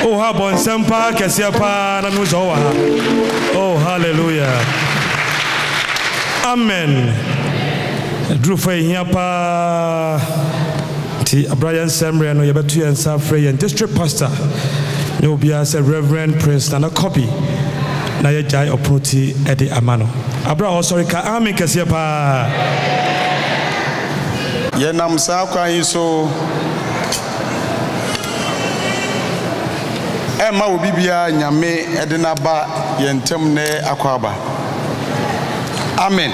Oh, ha bon sempa kesiapa na nuzowa. Oh, hallelujah. Amen. Drew for here pa ti Brian Semre no yebetu en safre en district pastor. No be as a Reverend Prince na copy. Na ye jai opoti edi amano. Abra sorry ka amen kesiapa. Ye nam sa kwa yiso Emma obibia nyame edina ba yentem ne akwaba. Amen.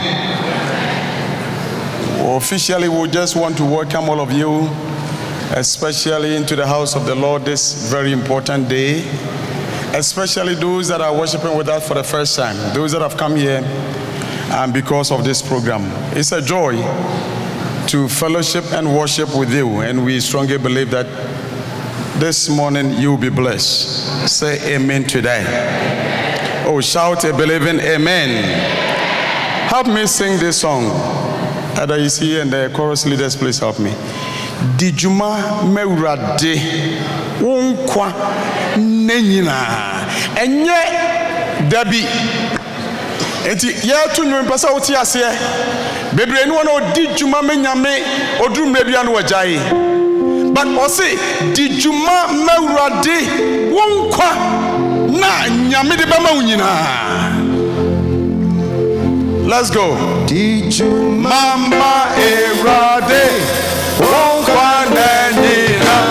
Officially, we just want to welcome all of you, especially into the house of the Lord this very important day, especially those that are worshiping with us for the first time, those that have come here and because of this program. It's a joy to fellowship and worship with you, and we strongly believe that this morning you will be blessed. Say amen today. Oh, shout a believing amen. Help me sing this song. Ada is here and the chorus leaders, please help me. Dijuma mewrade wonkwa nenyina enye dabi enti ya tunwe mpasa oti ase bebre ni wona odijuma menyame odumre bia no wajae. But osi dijuma mewrade wonkwa na nyame de bama unyina. Let's go. Dijuma mewrade wonkwa nenyina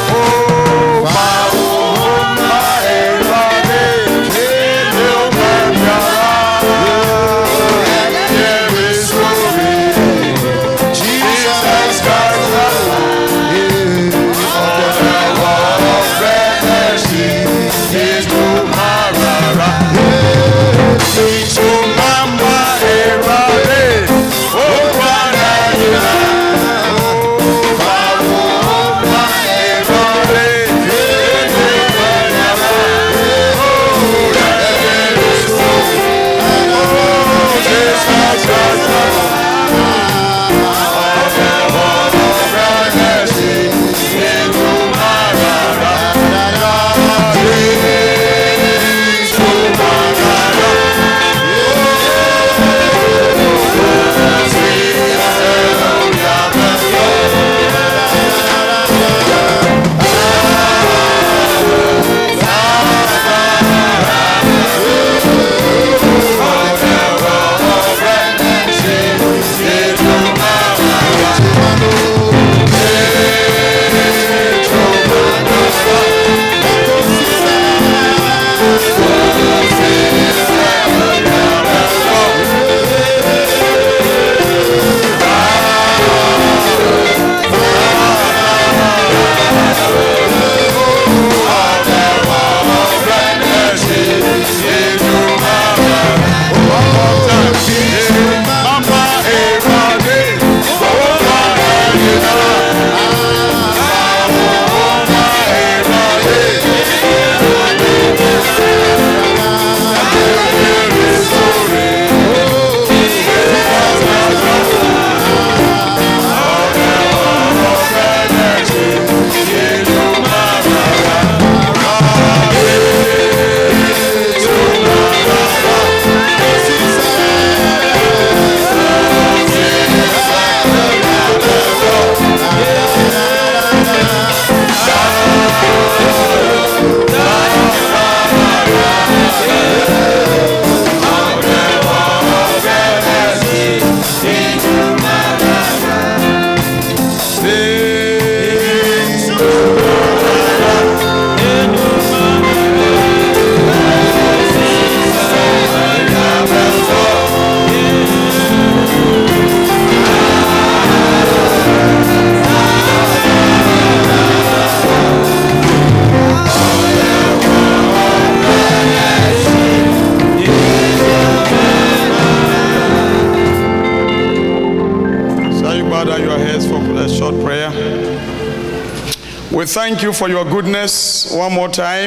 We thank you for your goodness one more time,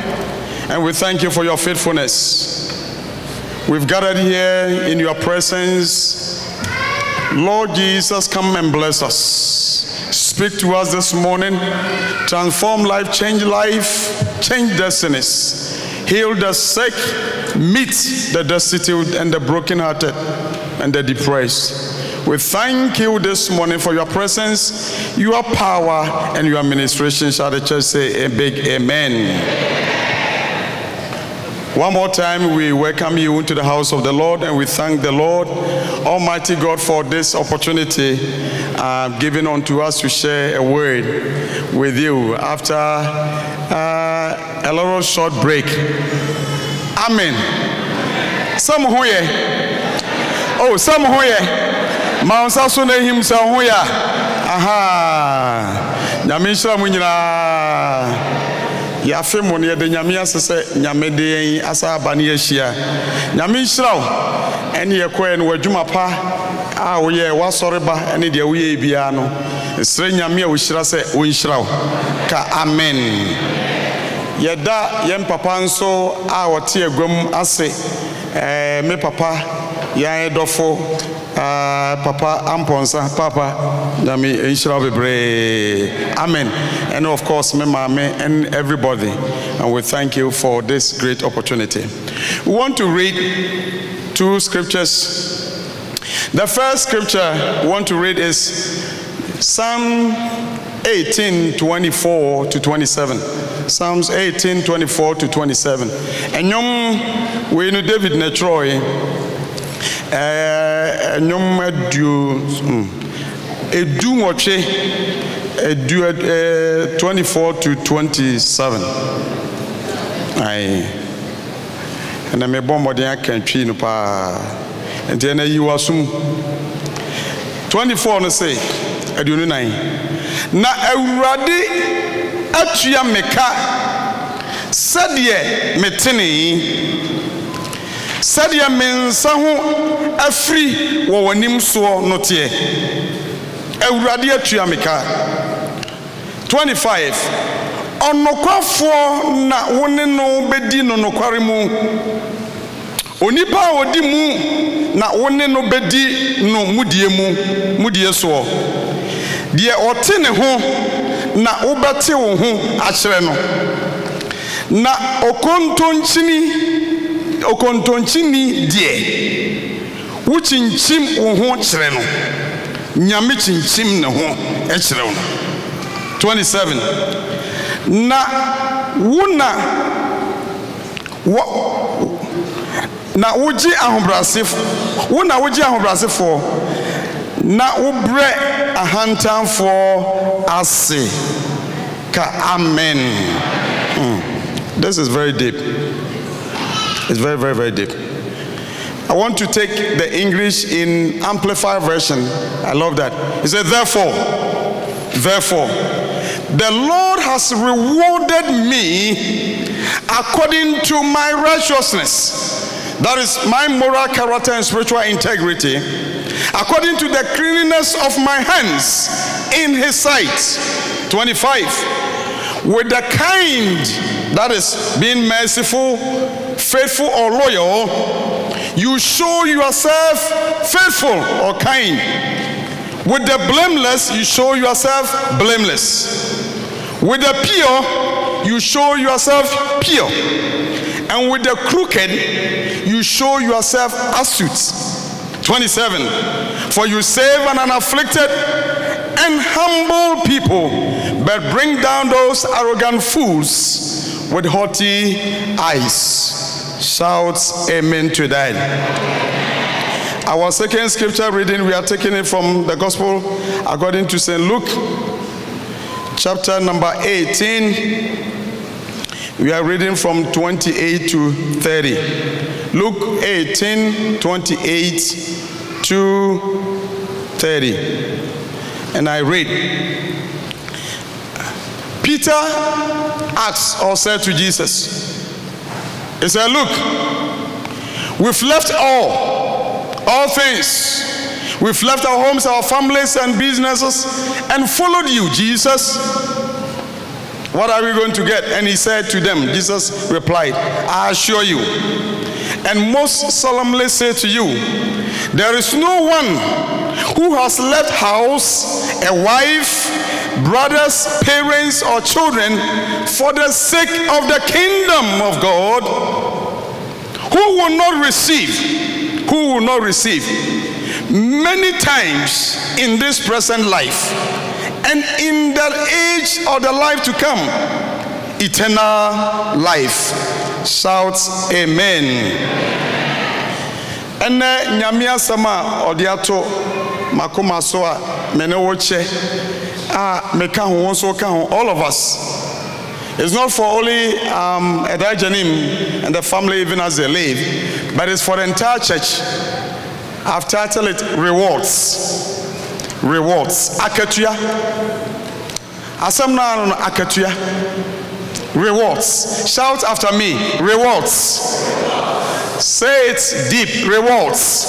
and we thank you for your faithfulness. We've gathered here in your presence. Lord Jesus, come and bless us. speak to us this morning. Transform life, change destinies. Heal the sick, meet the destitute and the brokenhearted and the depressed. We thank you this morning for your presence, your power, and your administration. Shall the church say a big amen? One more time, we welcome you into the house of the Lord, and we thank the Lord Almighty God for this opportunity given unto us to share a word with you after a little short break. Amen. Some who oh, some who Mount Sasune himself who aha Nyamisha munyina yafe mo ne de nyame asese nyame de asa abane ahia nyame nhyiraw ene ye koe no wadwuma pa a wo ye wasoreba ene de wo ye bia no sere nyame a wo hyira se wo nhyiraw ka amen. Yeda yem papa nso a wote agwam ase me papa yan edofo Papa Amponsa, Papa, Dami Inshra Bebre. Amen. And of course, me mama and everybody. And we thank you for this great opportunity. We want to read two scriptures. The first scripture we want to read is Psalm 18:24 to 27. Psalms 18:24 to 27. And we know David Netroy. Nyom edu moche 24 to 27. Aye. And me bombo de akantwi no pa. Enti na yi wasum 24 no say aduonu nan. Na awurade atua meka sɛdeɛ metene Sadia mensa ho afri wo wanim so no tie awurade atua meka 25 onokwafo na wone no bedi no nokware mu onipa odi mu na wone no bedi no mudie so die ote ne ho na wobete wo ho akyere no na okontonchini die wuchinchim wo ho kyere no nyame chinchim ne ho kyere no 27 na wuna woji ahobrasefo na wobre ahantanfo ase ka amen. This is very deep. It's very, very, very deep. I want to take the English in Amplified version. I love that. It says, therefore, the Lord has rewarded me according to my righteousness. That is my moral character and spiritual integrity, according to the cleanliness of my hands in his sight. 25. With the kind, that is being merciful, faithful or loyal, you show yourself faithful or kind. With the blameless, you show yourself blameless. With the pure, you show yourself pure. And with the crooked, you show yourself astute. 27. For you save an unafflicted and humble people, but bring down those arrogant fools with haughty eyes. Shout amen to that. Our second scripture reading, we are taking it from the gospel according to St. Luke, chapter number 18. We are reading from 28 to 30. Luke 18, 28 to 30. And I read. Peter asked or said to Jesus, he said, look, we've left all things. We've left our homes, our families and businesses and followed you, Jesus. What are we going to get? And he said to them, Jesus replied, I assure you, and most solemnly say to you, there is no one who has left house, a wife, brothers, parents, or children for the sake of the kingdom of God, who will not receive many times in this present life and in the age of the life to come eternal life. Shout amen. And nyamia sama odiato makoma so a mene woche meka ho so ka ho, all of us. It's not for only Edajanim and the family even as they live, but it's for the entire church. I've titled it Rewards. Rewards. Akatua. Asamna no akatua. Rewards. Shout after me. Rewards. Say it deep. Rewards.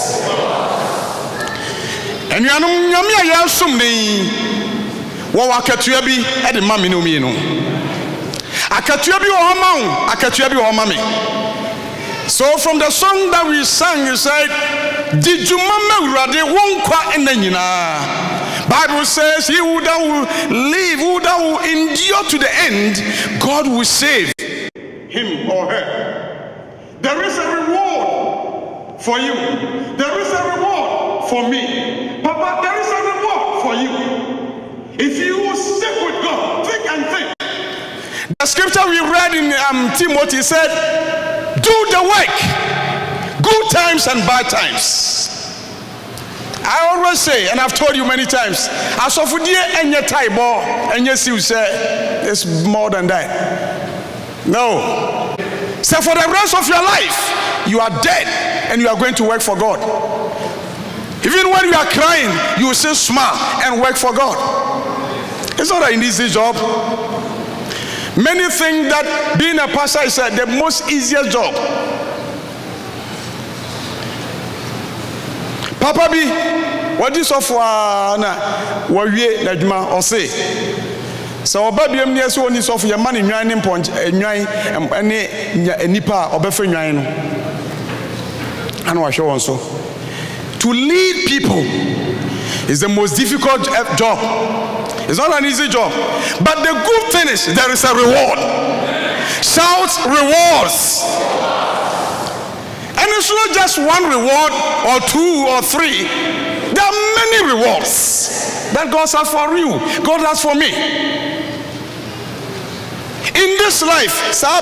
And you know nyame ya sum ni wo akatua bi e de mame no mi no. Akatua bi wo ma wo, akatua bi wo ma me. So from the song that we sang, you said, did you remember won't kwa in the nyina? Bible says, he who that will live, who that will endure to the end, God will save him or her. There is a reward for you. There is a reward for me. Papa, there is a reward for you. If you will stick with God, think and think. The scripture we read in Timothy said, do the work, good times and bad times. I always say, and I've told you many times, as of and your taibo, and yes, you say it's more than that. No. So for the rest of your life, you are dead and you are going to work for God. Even when you are crying, you will still smile and work for God. It's not an easy job. Many think that being a pastor is the most easiest job. Papa B, what is of na wawie na djuma or say? So oba biem ne so oni so for your man nwan ne mpon nwan ene nipa obefa nwan no. Ana wa hwe won so. To lead people is the most difficult job. It's not an easy job. But the good thing is there is a reward. Shout rewards. And it's not just one reward or two or three. There are many rewards that God has for you. God has for me. In this life,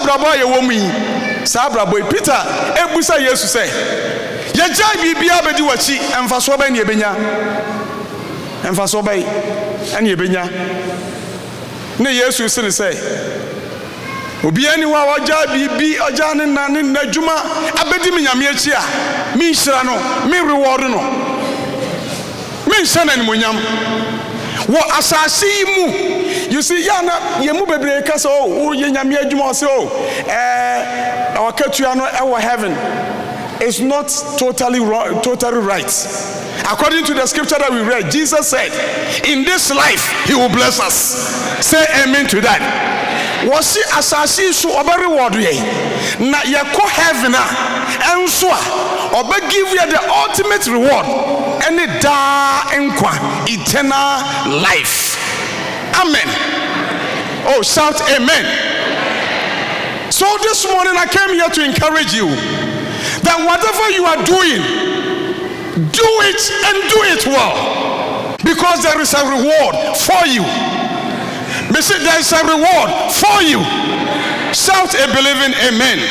Peter, Ebusa Yesu say, Yajai bibia bedi wachi emfaso ba ne ebenya. Emfaso ba ene ebenya. Ne Yesu se ne say, obi ani wa waja bibi oja ne na ne adwuma abedi me nyame achi a me nhira no me reward no me nhana ni monyam wo asase mu. You see yana yemu bebre ka so o ye nyame adwuma so our katua no e heaven is not totally right. According to the scripture that we read, Jesus said, in this life he will bless us. Say amen to that. Was he asasi so obe reward ye na ye ko heaven enso a obe give you the ultimate reward and da enkwa eternal life. Amen. Oh, shout amen. So this morning I came here to encourage you that whatever you are doing, do it and do it well, because there is a reward for you. There is a reward for you. Shout a believing amen.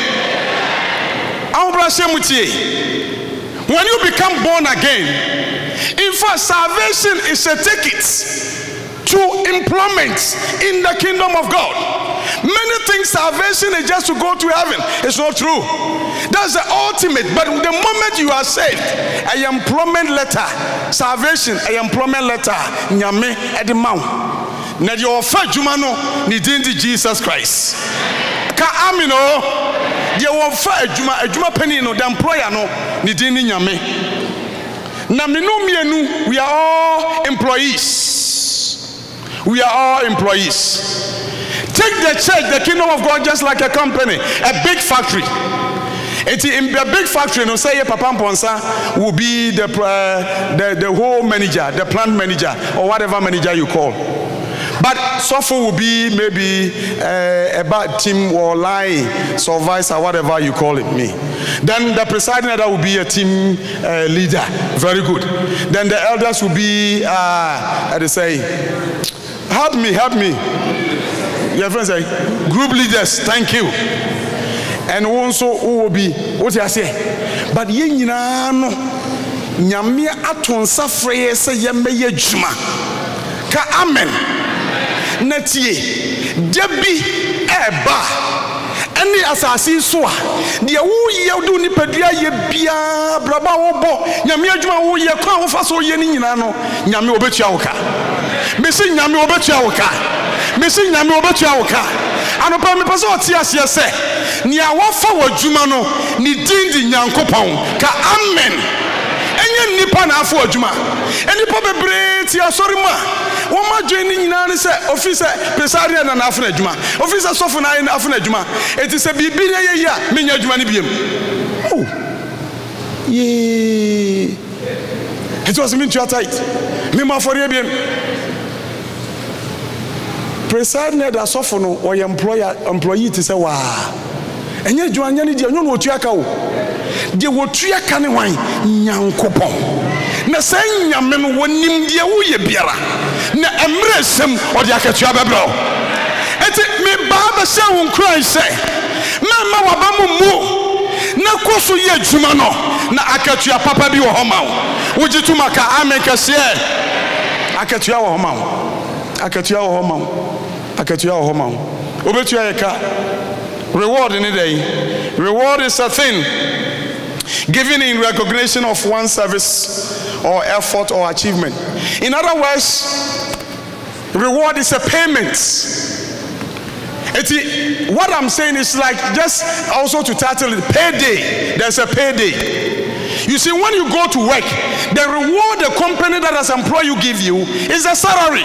When you become born again, in fact, salvation is a ticket to employment in the kingdom of God. Many think salvation is just to go to heaven. It's not true. That's the ultimate. But the moment you are saved, an employment letter, salvation, an employment letter, nyame edimau. Na di ofa djuma no ni dindi Jesus Christ. Ka amino di ofa adwuma pani no the employer no ni dindi nyame. Na menu mienu, we are all employees. We are all employees. Take the church, the kingdom of God, just like a company, a big factory. In a big factory, no say Papa Mponsa will be the whole manager, the plant manager, or whatever manager you call. But suffer will be maybe a bad team or line supervisor, whatever you call it. Me. Then the presiding elder will be a team leader. Very good. Then the elders will be, they say, help me. Your friends say, group leaders. Thank you. And also who will be what I say. But ye no nyame aton safre se yembe ye juma. Ka amen. Netie debi eba eni asasi so a de wo ye do ni padua ye bia braba wo bo nyame adwuma wo ye kwa wo fa so ye ni nyina no nyame obetua wo ka mesi nyame obetua wo ka mesi nyame obetua wo ka anopa me pese oti ase se ni a wo fa wo adwuma no ni dindi nyankopon ka amen enye nipa na afo adwuma enipa bebre ti asori ma wo ma join nyina ne se officer presaria na afo adwuma officer sofo na afo adwuma eti se bibi ne ye ya menya adwuma ne biem oh ye it was me too tight me ma for biem presaria da sofo no or employee ti se wa enye adwuma nya ne dia nyo no otua ka wo de wotua ka ne wan nyankopon na say nyame no wonim de wo ye biara na emre sem odi akatua bebro enti me baba se won kran se mama waba mu na koso ye adwuma no na akatua papa bi wo homa wo wogituma ka amen kase akatua wo homa akatua wo homa akatua wo homa obetua ye ka reward in the day. Reward is a thing given in recognition of one's service or effort or achievement. In other words, reward is a payment. What I'm saying is like just also to title it payday. There's a payday. You see, when you go to work, the reward the company that has employed you give you is a salary.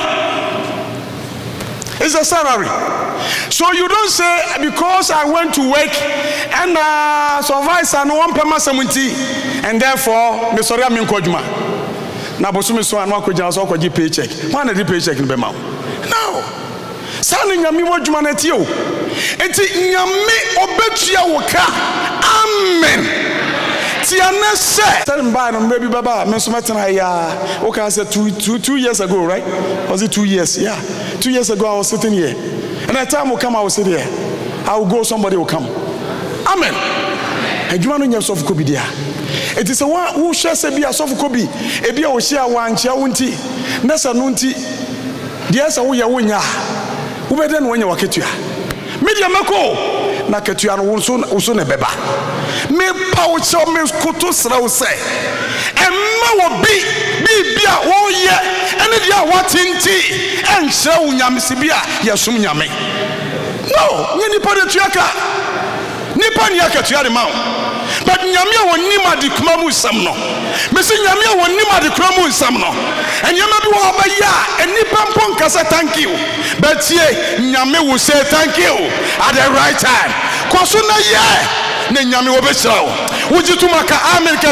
It's a salary. So you don't say because I went to work and supervisor no one pay my 70 and therefore me sorry am nkojuma. Na bosu me so anu akojina so akwaji paycheck. Why na the paycheck in be ma? No. Sani nyame wodwuma na tie o. Enti nyame obetua wo ka. Amen. Tiana say tell him by no baby baba me so metena ya. Okay, I said 2 years ago, right? Was it 2 years? Yeah. 2 years ago I was sitting here. And the time will come I will sit here. I will go, somebody will come. Amen. And you want to soft kobi there. It is a one who shall say be a soft kobi. A be a share one chair unti. Nessa nunti. Yes, I will ya winya. Who better than when you walk it? Media Mako. Nakatuan Usun Beba. Me pouch of me kutus row say. And ma be oh yeah. And if you are watching tea and show Yamisibia, Yasum Yame. No, Nipa de Tuaka. Nipa Yaka Tuarimau. But Yamia will Nima de Kmamu Samno. Missing Yamia will Nima de Kramu Samno. And Yamabi Wabaya and Nipan Ponka say thank you. But ye, Yame will say thank you at the right time. Kosuna ye, Nyami Wabesao. Would you to Maka America?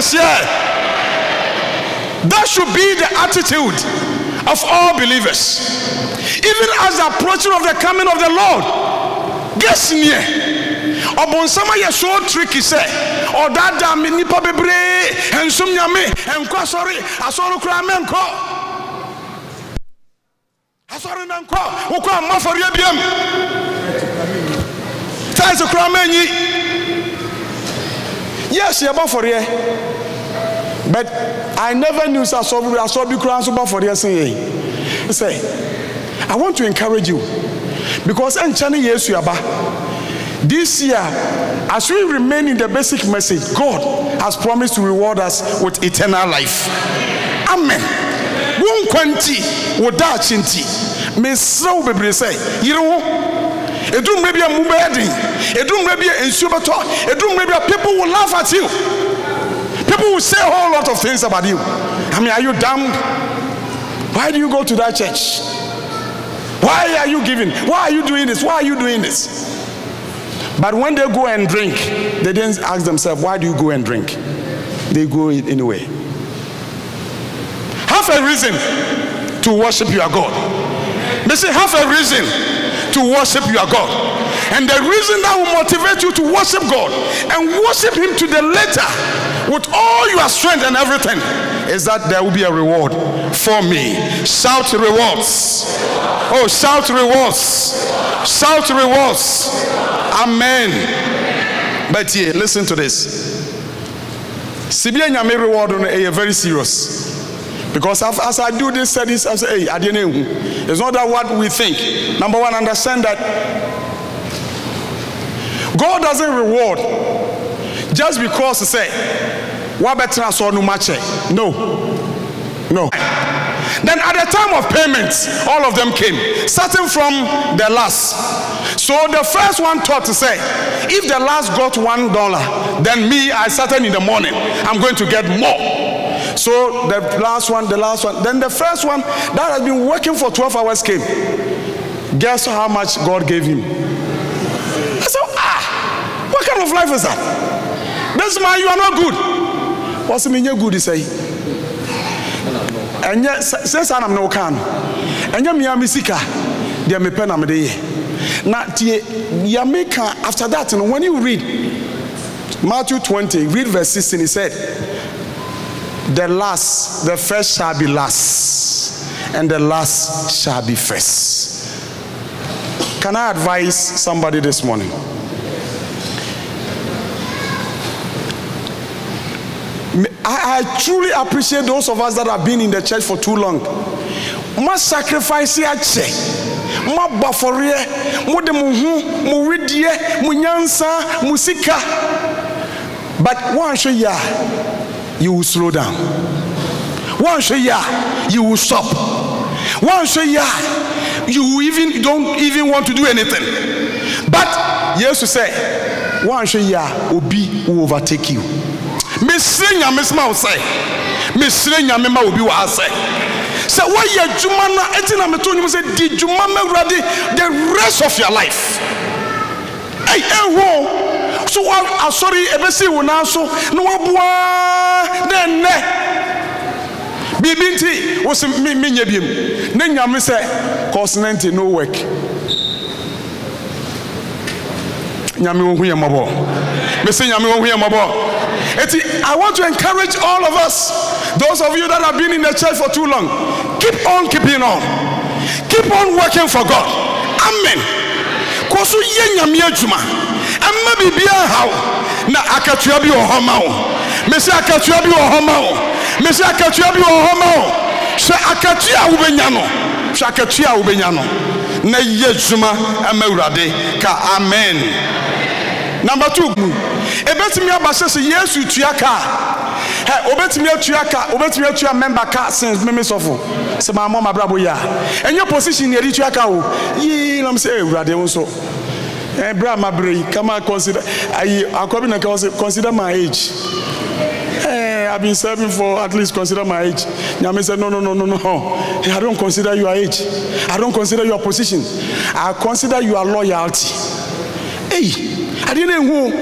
That should be the attitude of all believers. Even as the approaching of the coming of the Lord. Guess near. Obon sama ye so tricky say. Or that damn nipa bebre and sum nyame and kwa sorry asoro kra menko. Asoro menko. Ukwa mafori abiem. Tai so kra menyi. Yes, ye bafori. But I never knew I saw for the say, I want to encourage you because this year, as we remain in the basic message, God has promised to reward us with eternal life. Amen. Won kwanti woda chinti. Me so bebre say, you know, edum maybe a mubedi, edum maybe a insubator, edum maybe people will laugh at you. People will say a whole lot of things about you. I mean, are you dumb? Why do you go to that church? Why are you giving? Why are you doing this? Why are you doing this? But when they go and drink, they didn't ask themselves, why do you go and drink? They go anyway. Have a reason to worship your God. May say have a reason to worship your God. And the reason that will motivate you to worship God and worship him to the letter with all your strength and everything is that there will be a reward for me. Shout rewards. Oh, shout rewards. Shout rewards. Amen. But here, listen to this. Sibia nyame reward is very serious. Because as I do this studies, I say, hey, I didn't know. It's not that what we think. Number one, understand that God doesn't reward just because he say, what better no match? No. Then at the time of payments, all of them came, starting from the last. So the first one thought to say, if the last got $1, then me, I started in the morning, I'm going to get more. So the last one, then the first one that has been working for 12 hours came. Guess how much God gave him? I said, what kind of life is that? This man, you are not good. What's the meaning good, he say? And yet, says I'm no can. And yet, Miami Sika, they me pen am de. Now, Yamika, after that, when you read Matthew 20, read verse 16, he said, the first shall be last, and the last shall be first. Can I advise somebody this morning? I truly appreciate those of us that have been in the church for too long. Must sacrifice your check. Ma baforie, mo de mo widie, mo nyansa, musika. But once a year, you will slow down. Once a year, you will stop. Once a year, you don't even want to do anything. But Jesus said, once a year, Obi will overtake you. Missing a misma say, Missing a mema will be what I say. So why you Jumana etina metoni say did Jumama ready the rest of your life? Hey, so I'm sorry, ebesi wona so no aboa then bibinti was me nya biem na nyame say consonant no work. Nyame wo hu yemabo. Me say nyame wo hu yemabo. I want to encourage all of us, those of you that have been in the church for too long, keep on keeping on. Keep on working for God. Amen. Kosu yenya miejuma. Amma bibia how na akatua bi ohoma o. Mesi akatua bi ohoma o. Mesi akatua bi ohoma o. Sha akatua ubenya no. Sha akatua ubenya no. Na yejuma amawurade ka amen. Number 2. Ebetimi abasese Yesu tuaka. Obetimi atuaka, obetimi atua member ka since me sofo. Se ma mama brabo ya. Enye position yeri tuaka o. Yi na me say urade won so. Bra ma bre, come consider akobi na consider my age. I've been serving for at least consider my age. Nyame said no. I don't consider your age. I don't consider your position. I consider your loyalty. Hey, I didn't know.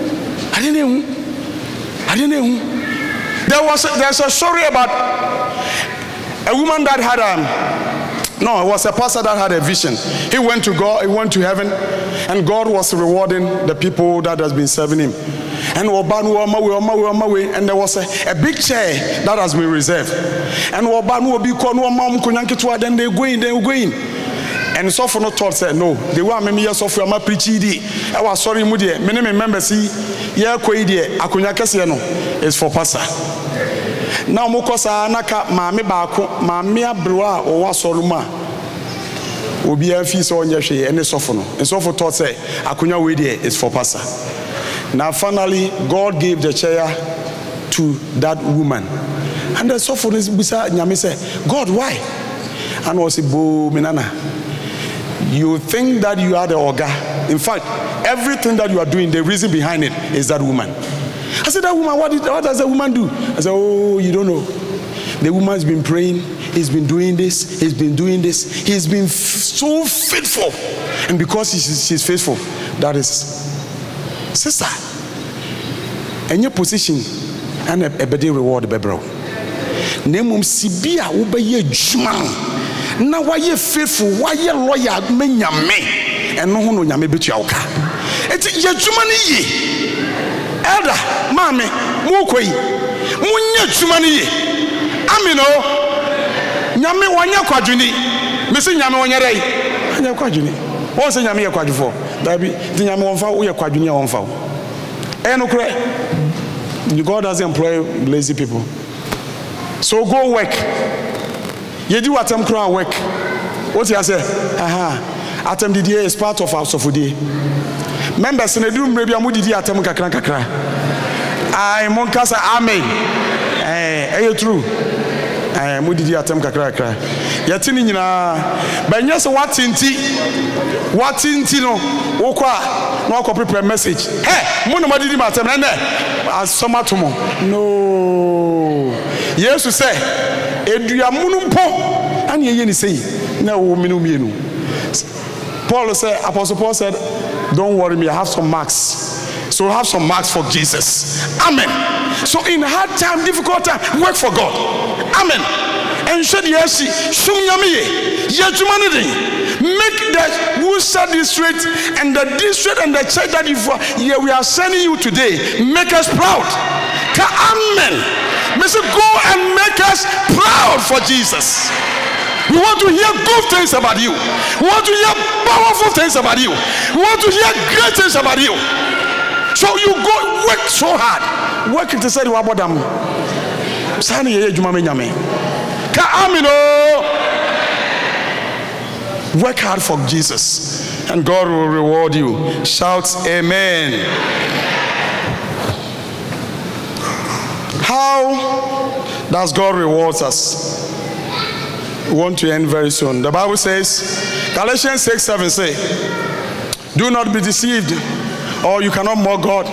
There's a story about a woman that had it was a pastor that had a vision. He went to God, he went to heaven, and God was rewarding the people that has been serving him. And there was a big chair that has been reserved. And then they go in. And so for no thought said no. They were me so my preachy. I was sorry, Mudi. Many members see yeah is for pastor. Now Mokosa Naka Mami Bako Mamia Brua or Wasoruma will be a feast on Yashi and the Sophono. And so for thought say Akunya Widie is for pastor. Now finally God gave the chair to that woman. And the Sophono is beside Nyame say, God, why? And was a bo minana. You think that you are the Oga. In fact, everything that you are doing, the reason behind it is that woman. I said, that woman, what does the woman do? I said, oh, you don't know. The woman's been praying. He's been doing this. He's been doing this. He's been so faithful. And because she's faithful, that is, sister, and your position and a better reward, bebro. Nemum sibia ubeye juma. na waye faithful waye loyal me nyame eno ho no nyame betua wo ka enti yadwuma ne yi elder mame mo koyi munya dwuma ne yi amino nyame wanya kwadwini me se nyame wanya dai anya kwadwini won se nyame ye kwadwufo dabi di nyame won fa wo ye kwadwini won fa no kure God doesn't employ lazy people. So go work. You do what I'm crying work. What you say? Atem Didier is part of our Sofudi. Members in the room, maybe I'm Didier Atem Kakra. I Monkasa Amen. Are you true? I am Didier Atem Kakra. Yatini na Banyas what inti no okwa no ko prepare message. Hey, mo no madidi matem na asomatomo. No. Yesu say edua munumpo ani ye ni sei na wo minu mienu. Paul said, Apostle Paul said, don't worry me, I have some marks. So have some marks for Jesus. Amen. So in hard time, difficult time, work for God. Amen. And should yesi shumyamiye yejumanidi make the Worcester district and the district and the church that we are sending you today make us proud. Amen. May say go and make us proud for Jesus. We want to hear good things about you. We want to hear powerful things about you. We want to hear great things about you. So you go work so hard. Work to say you about them. Sani ye jumame nyame. Ka amino. Work hard for Jesus, and God will reward you. Shout amen. How does God reward us? We want to end very soon. The Bible says, Galatians 6:7 say, do not be deceived, or you cannot mock God.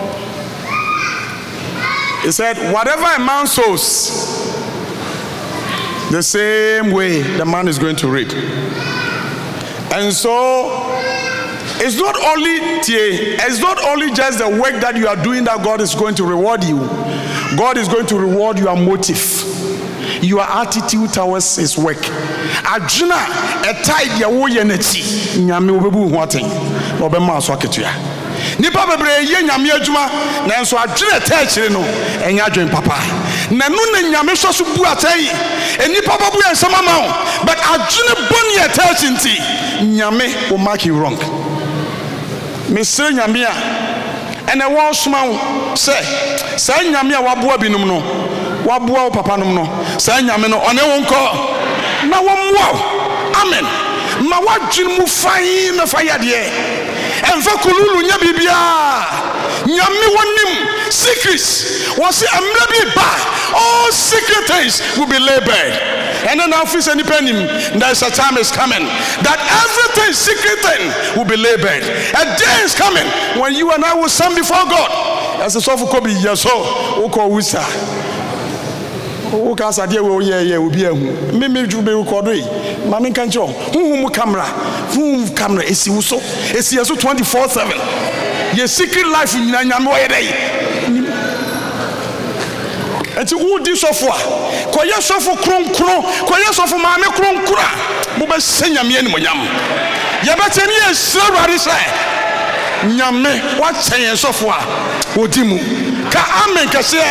He said, whatever a man sows, the same way the man is going to reap. And so it's not only just the work that you are doing that God is going to reward you. God is going to reward your motive, your attitude towards his work. Ajuna etai ya wo ye nachi nyame obebu hoaten obema aso aketua nipa bebre ye nyame adwuma na enso adwene etai kire no enya adwen papa na no na nyame so bu atai enipa babu ensama ma ho but adwene boni etai chinti nyame will mark you wrong. Mesre nyame a ene wo soma wo say nyame a waboa binum no waboa wo papa num no say nyame no one wo nko na wo mwa. Amen. Ma wadwin mu fai na faya de enfa kululu nya bibia nyame wonim secrets was amra bi ba all secret things will be laid bare. And then office and depending there's a time is coming that everything secret thing will be laid bare. A day is coming when you and I will stand before God as a soft copy yeso oko wisa oka sadia we ye obi ahu me jube record yi mama kan cho hu camera esi wo so esi yeso 24/7 ye secret life nyina nyame wo ye dey enti wo di sofo a koye sofo kronkron koye sofo maame kronkura mo be senyame ani monyam ye beteni ye srawari sai nyame wa chen sofo a odi mu ka amen ka se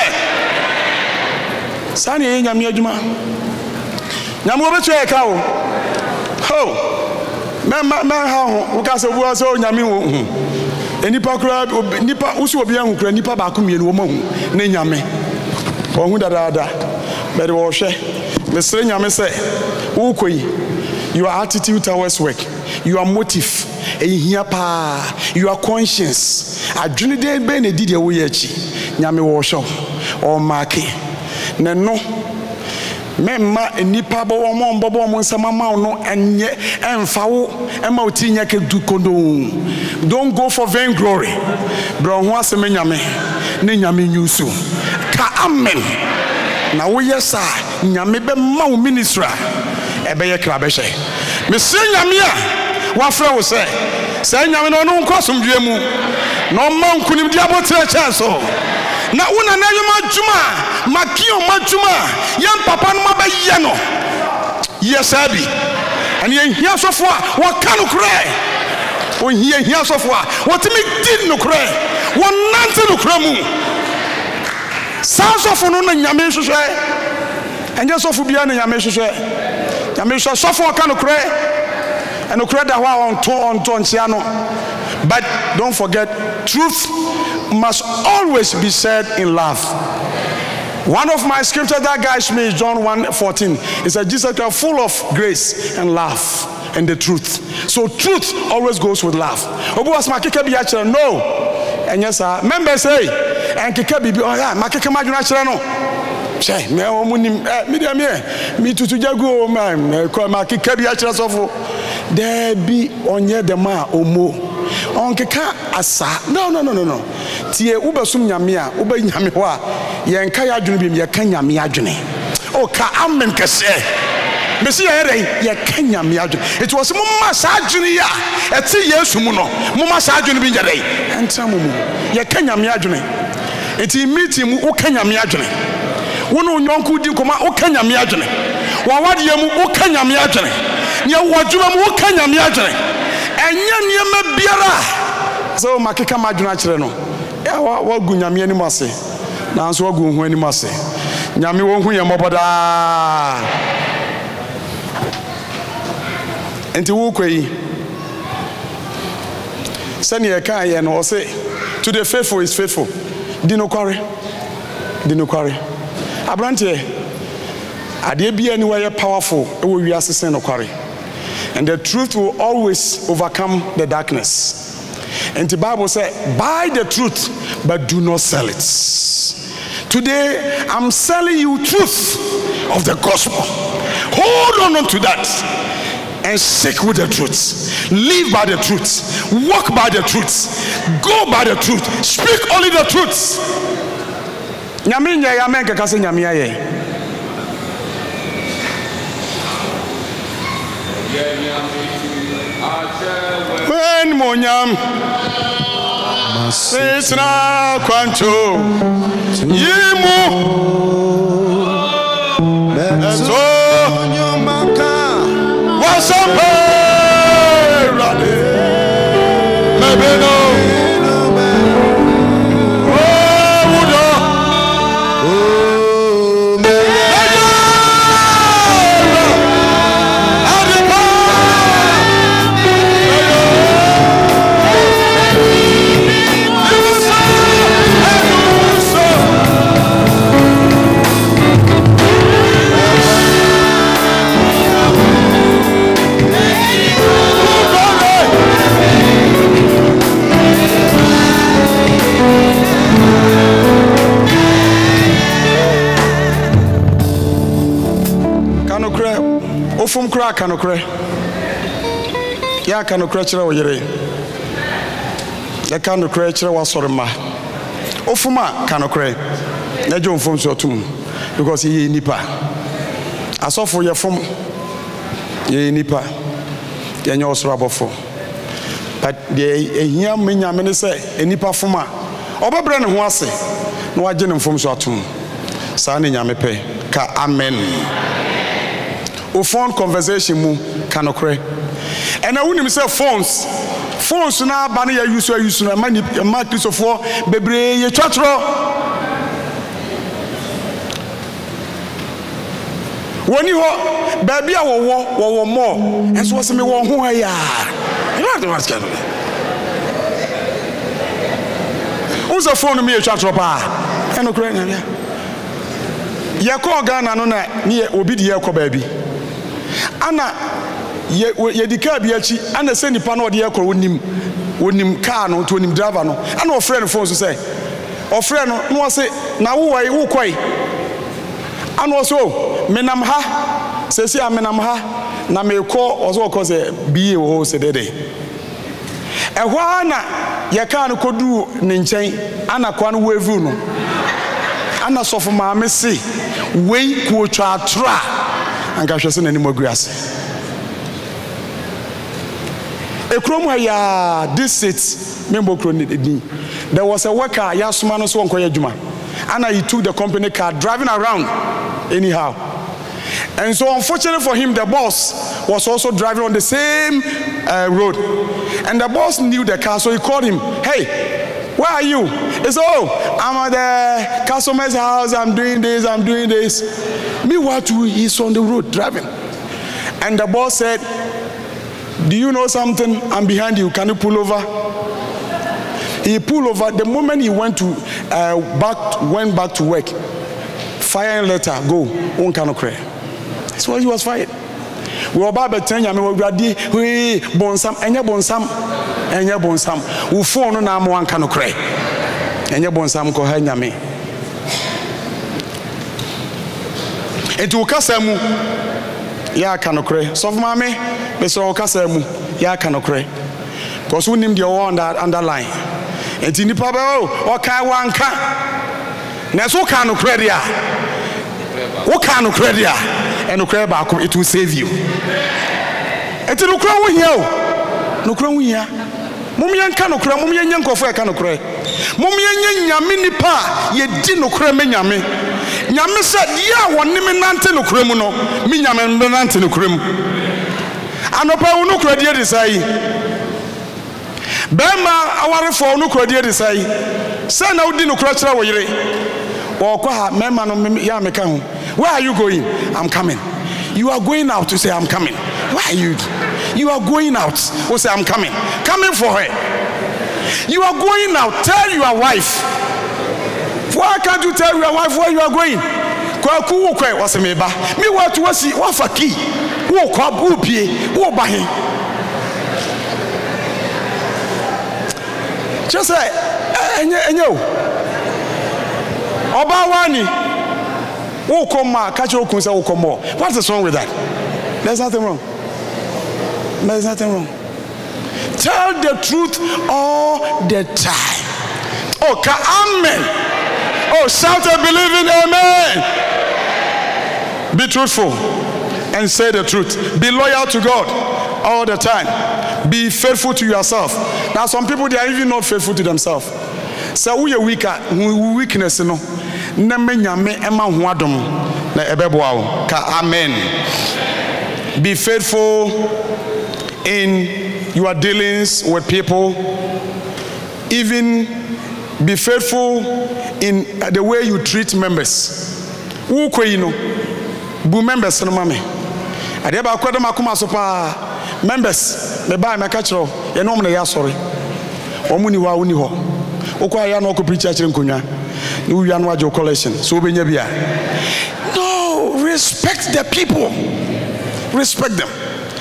sani ye nyame adwuma nyame obetu e ka o ho ma ha ho wo ka se buwa so nyame wo enipa kura nipa usu obi ahu kura nipa ba ko mienu wo mahu na nyame ohu dada but wo hwe mesre nyame se wo koyi your attitude towards work, your motive, your conscience adwene de be na didi wo ye chi nyame wo hwe o make ne no memma enipa bo wo mbobbo mo nsama ma no enye emfa wo ema otinya ke du kondo. Don't go for vain glory bro ho aseme nyame ne nyame nyusu ka amen na wo yesa nyame be ma wo ministry ebe ye kra be hye me se nyame a wa fra wo se nyame no no nkosomdwe mu no ma nkunim di abotre chance na una na yoma djuma makio madjuma yam papa no mabaye no Yes, Abby. And here's so far. What can you cry? When here so far. What me did no cry. One nante no cramu. Sounds of no Yamisha. And just of Biana Yamisha. Yamisha so far can you cry. And no cry that on ton Ciano. But don't forget, truth must always be said in love. One of my scriptures that guides me is John 1:14. It says Jesus is full of grace and love and the truth. So truth always goes with love. No. And yes, sir. Members say, and kikabi be oh yeah, makeke maduna chere no. Che, me omunim me tutu jago man, ko makeke bi a chere sofo. There be onye the ma omo. Onkeka asa. No. Tie ubasum nyame a, uba nyame ho a, ye nka ya adwene bi me ye ka nyame adwene. O ka amen kese. Me se ye ka nyame adwene. It was mumma sa adwene ya. Eti Yesu mu no. Mumma sa adwene bi nyadai. Entra mu ye ka nyame adwene. Eti meeting mu o ka nyame adwene. Wono nyonku di koma o ka nyame adwene. Wa wade mu o ka nyame adwene. Nya wodwuma mu o ka nyame adwene. Enya niema biara. So makeka madwene akere no. Wa gu nyame ani mase na nso wa gu hu ani mase nyame wo hu ye moboda enti wo kwai sani e kan ye no say to the faithful is faithful dinokore abrante ade bia ni wa ye powerful e wo wi asese no kware and the truth will always overcome the darkness. And the Bible says, buy the truth, but do not sell it. Today, I'm selling you truth of the gospel. Hold on to that and stick with the truth. Live by the truth. Walk by the truth. Go by the truth. Speak only the truth. When Monyam Sesna Quancho Yimu Ezo Wasampe Rade Mebeno Ofum kra kanokre ya kanokre kire wo yire ya kanokre kire wa sorema ofuma kanokre na jo ofum so tum because he nipa asofo ye fom ye nipa ye nya osoro abofo but the ehia menya me ne say enipa foma obebre ne ho ase na waje ne fom so atum sa ne nyame pe ka amen. Phone conversation mu kanokre and I wouldn't say phones na bani ya use na mani ma Christopher bebre ye twatro woni ho baby a wo more enso wo se me wo ho ya you know the what's going on who's a phone me ye twatro pa kanokre na ya ko Ghana no na ni obi de ye ko baby ana ye dika biachi ana se nipa na ode yakọ wonim car no to wonim driver no ana o friend phone so say o friend no no say na wo koi ana o so menam ha se se menam ha na me ko o so ko say biye wo se dede ehwa ana ye car no kodu ne nchen ana kwa no wevu no ana sofo ma me se wei ko twa atra anka hwese na ni moguase ekrom ya this seat member kron. There was a worker yasuma no so onkoye adwuma and he took the company car driving around anyhow And so unfortunately for him, the boss was also driving on the same road. And the boss knew the car, so he called him. Hey, where are you? He said, oh, I'm at the customer's house. I'm doing this, I'm doing this. Meanwhile, he's on the road driving. And the boss said, do you know something? I'm behind you. Can you pull over? He pulled over. The moment he went back to work, fire and letter, go. One cannot cry. That's why he was fired. We were about to tell you, we bonsam, enya bonsam. We phone na mo one cannot cry. Enya bonsam ko ha nyame. Etu kasamu ya cannot cry. So mama, be so kasamu ya cannot cry. Because we name the one that underline. Enti nipa be o kai wanka. Na so cannot cry dia. Wo cannot cry dia. And it will save you. And no crown here. No crown here. Mumian cano cry, Mumian Kofa cano cry. Mumian Yamini pa, ye did no creme yame. Yame said, ya one niminante no cremuno, Minyaman benante no crem. And opa no credit desai. Bema, our for no credit desai. Send out dino crutch away. Or Kwaha, Memano Yamekam. Where are you going? I'm coming. You are going out to say I'm coming. Why are you? You are going out to say I'm coming. Coming for her. You are going out. Tell your wife. Why can't you tell your wife where you are going? What's a meba? Me what to see? What's a key? Walk up, whoopie, walk by him. Just say, and you. Obawani. What is wrong with that? There's nothing wrong. There's nothing wrong. Tell the truth all the time. Oh, amen. Oh, shout and believe in amen. Be truthful and say the truth. Be loyal to God all the time. Be faithful to yourself. Now, some people, they are even not faithful to themselves. So we are weakness, you know. Amen. Be faithful in your dealings with people. Even be faithful in the way you treat members. Who bu members no mame. Ade ba kwada makoma so pa members me ba me ka kiro ye no na ya sori. Omuni wa uni ho. Okwa ya no ko preach a kire nkonwa. No, respect the people. Respect them.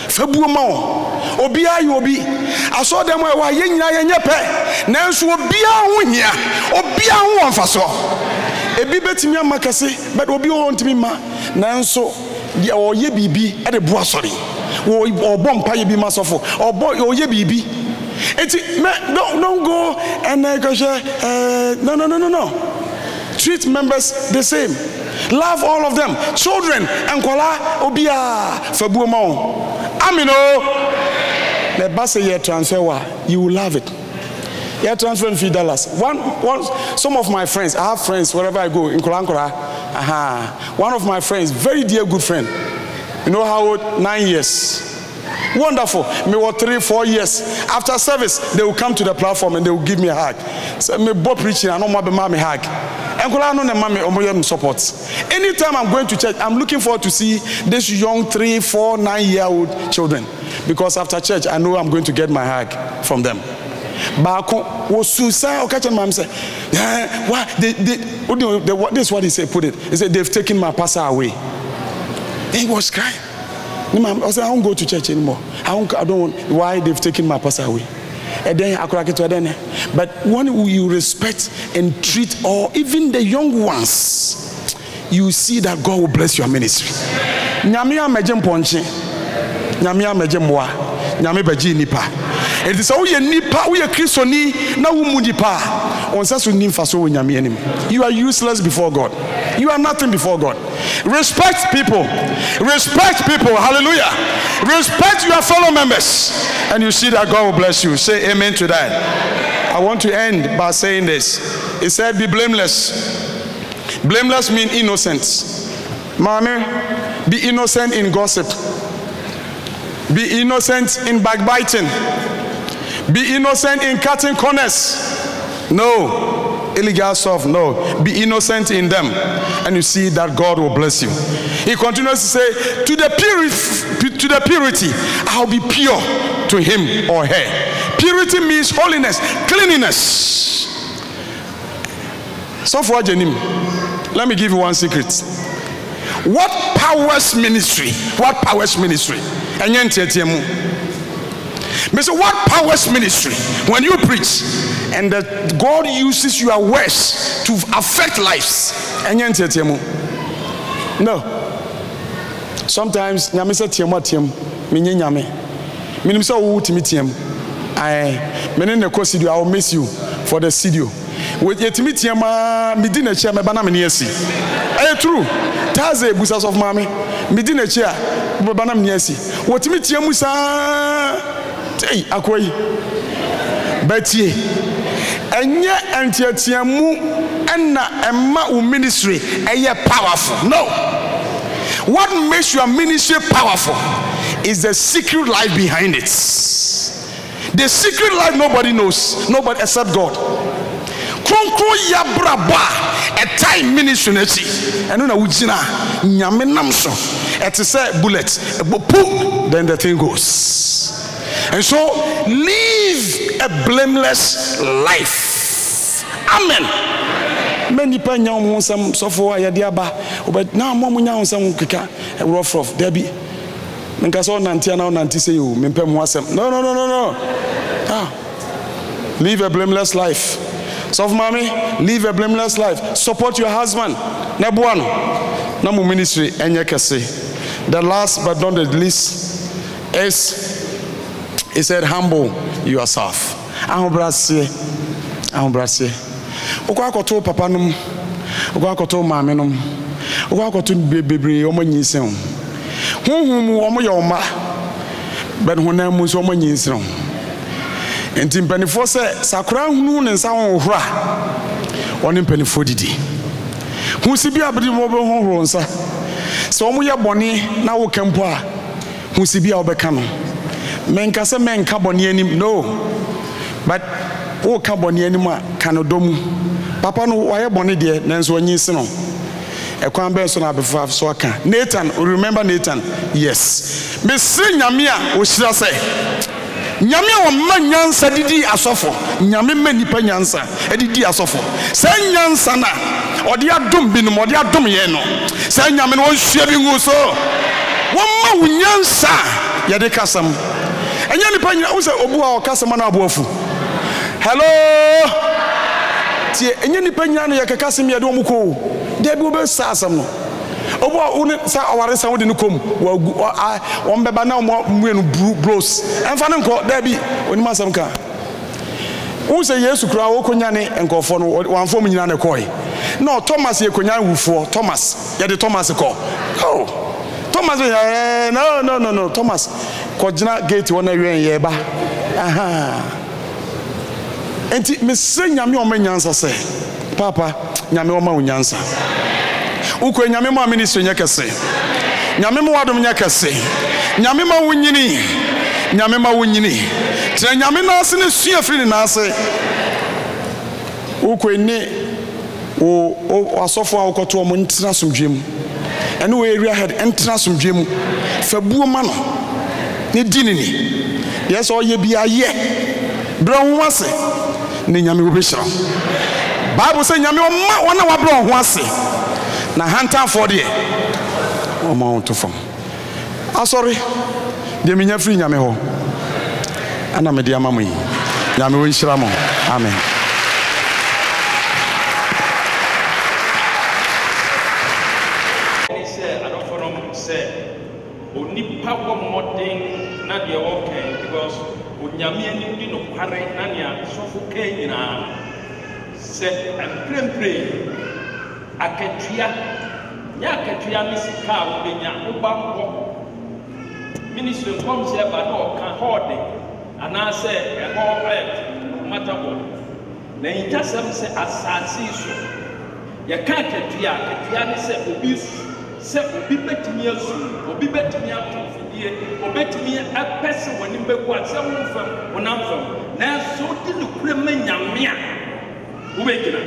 Obia you obi. I saw them where yenyepe. Nanso obia hu hia. Obia hu onfaso. Ebi betimi amakase, but obi want me ma. Nanso dia oye bibi e de boa sori. Wo obom pa ye bi masofo. Oye bibi. Don't go and no. Treat members the same. Love all of them. Children and kola obia fabuoma. Amino. The bus year transfer you will love it. Yeah, transfer $3. Some of my friends, I have friends wherever I go in Kolankora. One of my friends, very dear good friend. You know how old? 9 years. Wonderful. Me what 3-4 years after service they will come to the platform and they will give me a hug. So me bo preaching I no more be mommy hug. Enkola no na mommy omoyem support. Anytime I'm going to church, I'm looking forward to see this young 3, 4, 9-year-old children because after church I know I'm going to get my hug from them. Bako was suicide or catching mom say, what this is what he said, put it. He said they've taken my pastor away. He was crying. I said, I won't go to church anymore. I don't want why they've taken my pastor away. And then but when you respect and treat all, even the young ones, you see that God will bless your ministry. Nyamia mejem ponche, nyamia mejem wa, nyame beji nipa. It is all ye nipa, we are Christoni, na wumu nipa. On sasu nimfa so nyame anim. You are useless before God. You are nothing before God. Respect people. Respect people. Hallelujah. Respect your fellow members. And you see that God will bless you. Say amen to that. I want to end by saying this. It said be blameless. Blameless means innocent. Mommy, Be innocent in gossip. Be innocent in backbiting. Be innocent in cutting corners. No. Illegal stuff, no. Be innocent in them. And you see that God will bless you. He continues to say, to the purity, I'll be pure to him or her. Purity means holiness, cleanliness. So for Jenim, let me give you one secret. What powers ministry? What powers ministry? What powers ministry? When you preach and that God uses your words to affect lives. No. Sometimes nyame say tiam atiam menye nyame. Minim say wo timi tiam. Menen na kosidio I will miss you for the studio. With yetimi tiam medi na chia me bana me asi. True. Taze busas of mama. Medi na chia me bana me asi. Wotimi tiam sa hey akoyi. Betie. Enye antiatiamu enna emma u ministry eye powerful. No. What makes your ministry powerful is the secret life behind it. The secret life nobody knows, nobody except God. Konkro ya braba a time ministry nechi eno na wujina nyame namso et say bullet then the thing goes. And so live a blameless life. Amen. Many people some software ya diaba but now mom nya some keka rough there be nka so nanti na nanti say you me pem ho asem no live a blameless life. So mommy, live a blameless life. Support your husband. Nebuano na mu ministry enye kese. The last but not the least is he said humble yourself. Ahobrase Okwakoto papa num, okwakoto maame num, okwakoto bebre omanyisen. Honhum omo ye oma. But honam mu so omanyisen. Enti mpanifo se sakura hunu ne nsa honhora. Oni mpanifo didi. Hunsi bi abdi mo be honhoro nsa. Se omo ye bone na wo kampo a hunsi bi a obeka no. Menka se menka bone anim no. But o ka bone anim a kanodom papa no waye bone de nanso anyisi no ekwan ben so na befa so aka Nathan, remember Nathan? Yes. Me se nyame a o hira se nyame a o ma nyansa didi asofo nyame ma nipa nyansa edidi asofo se nyansa na odi adom bi no odi adom ye no se nyame no hia bi ngu so won ma wo nyansa ye de kasam enya nipa nyina wo se obu a o kasam na aboafu. Hello. Tie enye nipa nyina no yakeka sem ye de omuko. De bi obe sasam no. Obo one sa aware sa wo de no kom. Won beba na muenu bros. Emfa ne nko de bi onima asam ka. Wo se Yesu kura wo konya ne enkofo no wanfo mu nyina ne koi. No Thomas ye konya wufo. Thomas ye de Thomas ko. Oh. Thomas no Thomas ko gina gate wona wen ye ba. Aha. Enti me se nyame o manyansa se papa nyame o ma unyansa uko nyame mo ministry nya kese nyame mo wadom nya kese nyame ma wunyini tira nyame na ase ne sua firi na ase uko ni o asofo a ukoto mo ntina somdwem ene we area head ntina somdwem fabuo ma no ne dinini yes o ye bia ye bro ho ase ne nyame wo behira Bible say nyame o ma wona wa bro ho ase na hantan for de o ma on to fam asori de me nya free nyame ho ana me de amamu yi nyame wo nhira mo amen. Nyame ani di no kware na nia sofo kan nyina se emprempre akatua nya akatua misika wo de nya oba mbo ministry kom se ba no kan hode ana se eho matabo na intasem se asasi so ye ka akatua ne se obi sɛ obi betumi asu obi betumi ato fidie obetumi apɛsɛ wɔne mbɛgu asɛ wo fam wonam fam nanso di ne kure ma nyame a wobɛgyina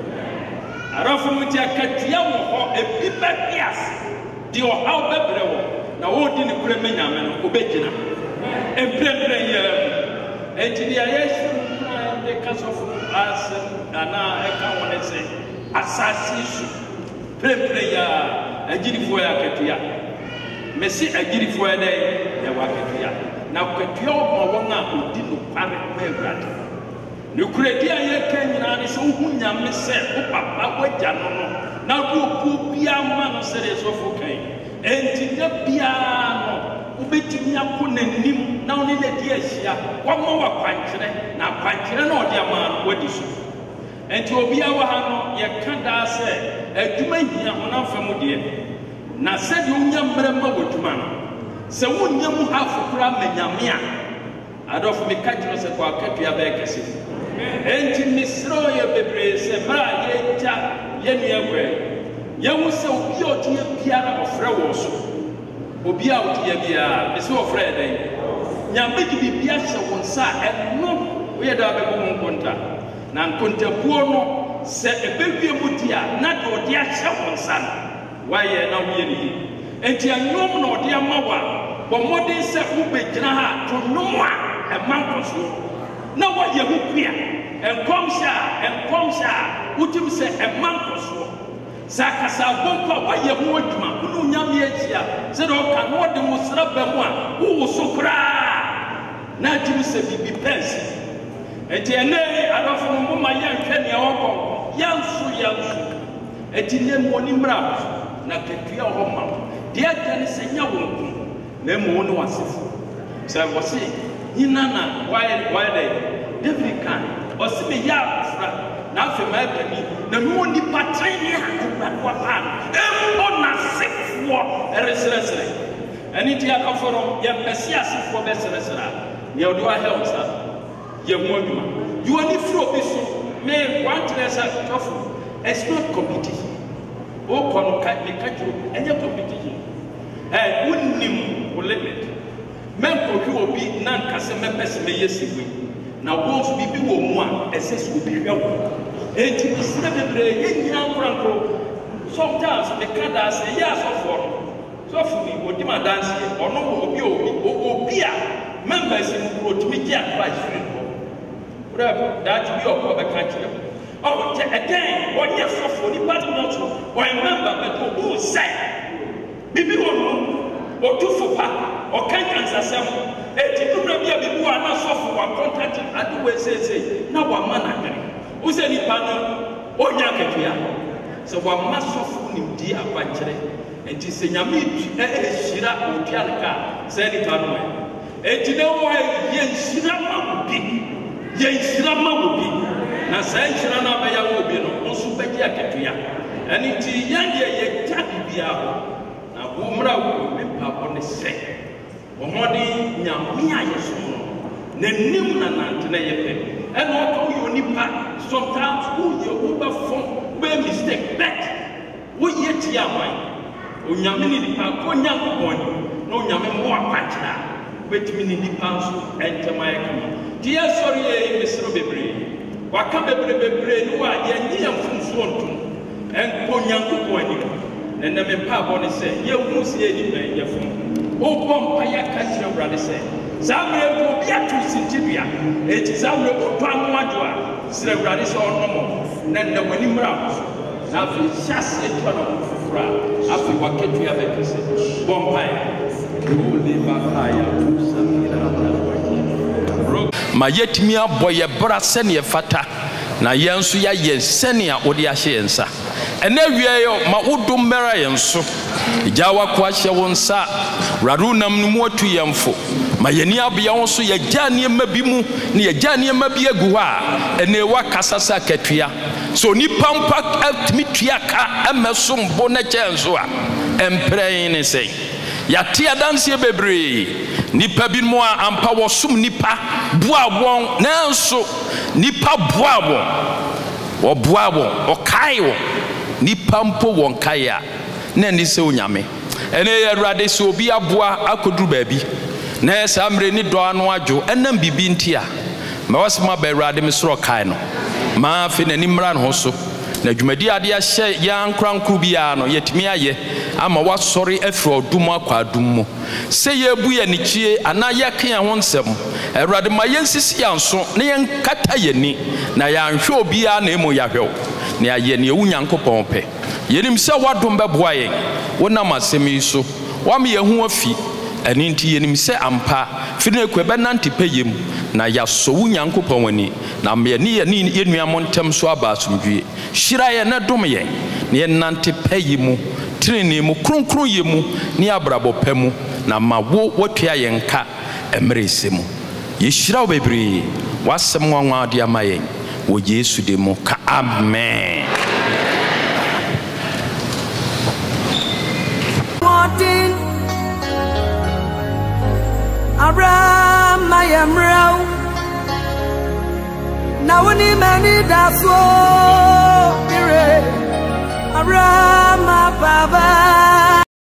arafo mu ti akatua wɔ hɔ ebi bɛbias di ɔhaw bɛbrɛ wɔ na wɔdi ne kure ma nyame no wobɛgyina emprempren yɛ enti deɛ yɛhyɛ de kasɔfo asɛm anaa ɛka wɔne sɛ asase so prempren yɛ agyirifoɔ yɛ akatua mesi agyirifoɔ yɛ dɛ yɛwɔ akatua na akatua ɔma wɔn a ɔdi nokware ma awurade ne kuredi a yɛka nyinaa ne sɛ wohu nyame sɛ wo papa wagya no no na wokuo biara ma no sɛ deɛ sɔfo kan enti da biara no wobɛtumi akɔ n'anim na wo ne n'adi ahyia wɔma wɔ akwankyerɛ na akwankyerɛ na ɔde ama no wadi so enti obiara wɔ ha no yɛka daa sɛ adwuma hia honam fa mu deɛ na sɛdeɛ wonya mmerɛ ma wɔ adwuma no sɛ wonnya mu hafo koraa ma nyame a adɔfo meka kyerɛ sɛ kɔ akatua bɛyɛ kɛse enti mesrɛ yɛ bebree sɛ mmerɛ a yɛgya yɛnua wɛ yɛhu sɛ obi a ɔteɛ biara ɔfrɛ wɔ so obi a ɔteɛ biara mesɛ ɔfrɛ yɛ dɛn nyame de biribi ahyɛ wo nsa a ɛno woyɛ daa bɛbɔ ho nkonta na nkontabuo no sɛ ɛbɛwie mu di a na de ɔde ahyɛ wo nsa no wayɛ na woyɛ ne yi enti anwom na ɔde ama wo a bɔ mmɔden sɛ wobɛgyina ha to nom a ɛma nkɔsoɔ na wɔyɛ ho kua nkɔmhyɛ a wotim sɛ ɛma nkɔsoɔ sɛ akasa abɔmpo a wɔyɛ ho adwuma wone onyame ahyia sɛdeɛ ɔka na wɔde wo sra ba mu a wowo so koraa na atim sɛ biribi pɛnsi enti ɛnɛ adɔfo no moma yɛnhwɛ nea wɔkɔ yɛnso enti nɛ mu ɔne mmra na katua hɔ ma deɛ agya ne sɛ nya wɔn ko na mu wo ne wasefo sɛ wɔse nyina na wayɛ dɛ David kan ɔse me yɛ afra na afei ma ɛbani na me wɔ nipa tene a ɛwurade wapaa no ɛmbɔ n'asefoɔ ɛresrɛsrɛ ɛne nti adɔfo no yɛmpɛ sɛ asefoɔ bɛsrɛsrɛ a nea ɔde wahɛ wo nsa yɛ ho adwuma yiwɔ ne firi obi so me wankyerɛ sɛ tɔfo it's not competition wokɔ no meka kyerɛ ɛnyɛ competition wonnim wo limit mɛnkɔhwɛ obi na nka sɛ mɛpɛ sɛ mɛyɛ siwe na wo nso biribi wɔ mu a ɛsɛ sɛ obi hwɛ wo enti mesrɛ bebree yɛnyina nkorankoro sometimes meka daa sɛ ɛyɛ asɔfoɔ no sɔfo ni ɔdi ma danseɛ ɔno wɔ obi a members mu kuro tumi gye advice firi no wura daakye bi ɔkɔ bɛka kyerɛ mu kyɛ ɛdɛn ɔnyɛ sɔfoɔ nipa no no so ɔyɛ member bɛtɔ ɔbu sɛ bibi wɔ no ɔtu fopa ɔka nyansasɛm eti nubra bi a bibi wɔ ana sɔfo wɔ kɔntakye ade wɔ esiesie na wama n'adwene wosɛ nipa no ɔnya akatua sɛ wama sɔfo nimdi akwankyerɛ enti sɛ nyame ɛhyira ɔtua ne ka sɛ nipa no enti na wɔ yɛnhyira ma wo bi na sɛ nhyira no abɛyɛ wɔ bi no nso bɛgye akatua ɛne nti yɛn deɛ yɛgya biribiara hɔ na wo mmra wo mpabɔ ne sɛ wɔmɔden nyame a yɛsom no n'anim na nantena yɛ pɛ ɛna ɔka woyɛ onipa sometimes wobɛfom wobɛyɛ mistake but woyɛ tie aman onyame ne nipa kɔnya nkɔbɔn na onyame mmoa akwankyerɛ a wobɛtumi ne nipa nso ɛntɛm ayɛ kama nti yɛsɔre yɛ mesrɛ bebree waka bebree ne wɔ a yɛnye yɛ mfomsoɔ ntom ɛnkɔ nyankopɔn anim na nnɛ mempaabɔ ne sɛ yɛhu sɛ yɛ nipa yɛfom wobɔ mpa yɛaka kyerɛ awurade sɛ saa mmerɛ bi obi ato sintidua enti saa mmerɛ wotɔ anoadwo a serɛ awurade sɛ ɔnomɔ na nnɛ w'ani mmra wo so na afei hyɛ aseɛ tua no ho foforɔ a afei wakatua bɛkɛsɛ bɔ mpaeɛ ma yɛtumi abɔ yɛ bra sɛneɛ fata na yɛn nso yɛayɛ sɛnea wode ahyɛ yɛn nsa ɛnɛ wiɛ ma wodom mmɛra yɛn so gya wako ahyɛ wo nsa wurade wonam no mu atu yɛn fo ma yɛni abea wo so yɛgya nneɛma bi mu ne yɛgya nneɛma bi agu hɔ a ɛnɛ wakasa sɛ akatua sɛ onipa mpa atumi tua ka ɛmɛso mbo ne kyɛn so a ɛmprɛn ne sɛ yɛate adanseɛ bebree nipa bi mu a ampa wɔsom nipa boa wɔn nanso nipa boa wɔn wɔboa wɔn ɔkae wɔn nipa mpo wɔn kae a na ni se onyame ene Awurade se obi aboa akoduru baabi na sa amre ni do anu adwo enam bibi ntia ma wasema ba Awurade mesoro kae no ma afi na ni mra no so na dwumadi ade ahye ya nkrankru bia no yetimi aye ama wasori afro odum akwa adum mu se yebu ye nichie ana ye kan ho nsem Awurade ma yensisi yanso na yen kata yeni na yanhwe obia na emu yahwew na aye ne ewu Nyankopɔn pɛ yenim se wadom bɛboa yen wonam asemi so wam ye hu afi ani nti yenim se ampa fine kwe benante peyem na yaso wu Nyankopɔn wani na me ne ye nuamon tem so aba asomdwie hyira ye na dom ye ne ye nante peyemu trene mu kronkron ye mu ne abrabo pemu na ma wo wotua ye nka emrese mu ye hyira wo bebre wasem nwanwa de ama ye wo Yesu de mu ka amen. Abraham, I am real. Now, when he many that's all.